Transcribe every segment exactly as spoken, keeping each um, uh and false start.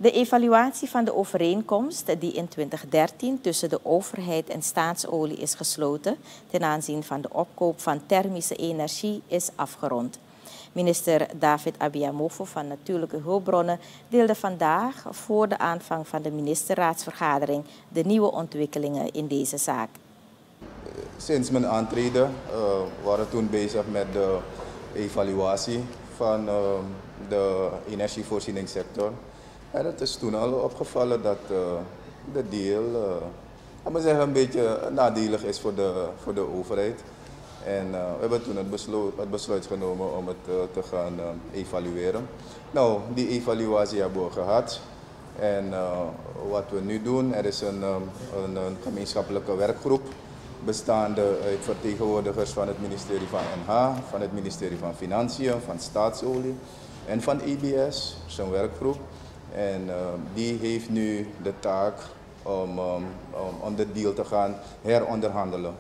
De evaluatie van de overeenkomst die in twintig dertien tussen de overheid en Staatsolie is gesloten ten aanzien van de opkoop van thermische energie is afgerond. Minister David Abiamofo van Natuurlijke Hulpbronnen deelde vandaag voor de aanvang van de ministerraadsvergadering de nieuwe ontwikkelingen in deze zaak. Sinds mijn aantreden uh, waren we toen bezig met de evaluatie van uh, de energievoorzieningssector. En het is toen al opgevallen dat uh, de deal uh, we zeggen, een beetje nadelig is voor de, voor de overheid. En uh, we hebben toen het besluit, het besluit genomen om het uh, te gaan uh, evalueren. Nou, die evaluatie hebben we gehad. En uh, wat we nu doen, er is een, um, een, een gemeenschappelijke werkgroep bestaande uit vertegenwoordigers van het ministerie van N H, van het ministerie van Financiën, van Staatsolie en van E B S, zo'n werkgroep. En uh, die heeft nu de taak om, um, om, om de deal te gaan heronderhandelen.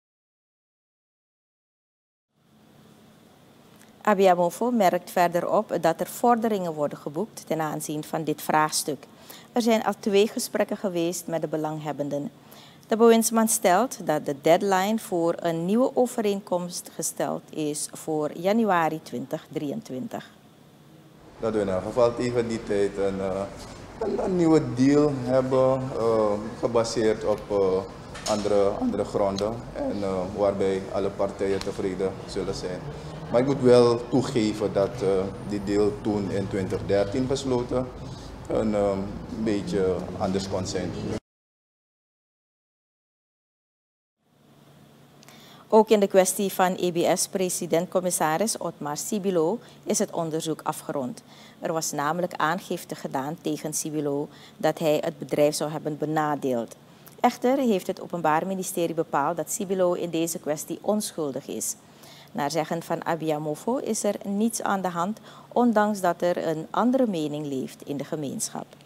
Abiamofo merkt verder op dat er vorderingen worden geboekt ten aanzien van dit vraagstuk. Er zijn al twee gesprekken geweest met de belanghebbenden. De bewindsman stelt dat de deadline voor een nieuwe overeenkomst gesteld is voor januari tweeduizend drieëntwintig. Dat we in ieder geval tegen die tijd een, een, een nieuwe deal hebben, uh, gebaseerd op uh, andere, andere gronden en uh, waarbij alle partijen tevreden zullen zijn. Maar ik moet wel toegeven dat uh, die deal toen in twintig dertien gesloten een uh, beetje anders kon zijn. Ook in de kwestie van E B S-president-commissaris Otmar Sibilo is het onderzoek afgerond. Er was namelijk aangifte gedaan tegen Sibilo dat hij het bedrijf zou hebben benadeeld. Echter heeft het Openbaar Ministerie bepaald dat Sibilo in deze kwestie onschuldig is. Naar zeggen van Abiamofo is er niets aan de hand, ondanks dat er een andere mening leeft in de gemeenschap.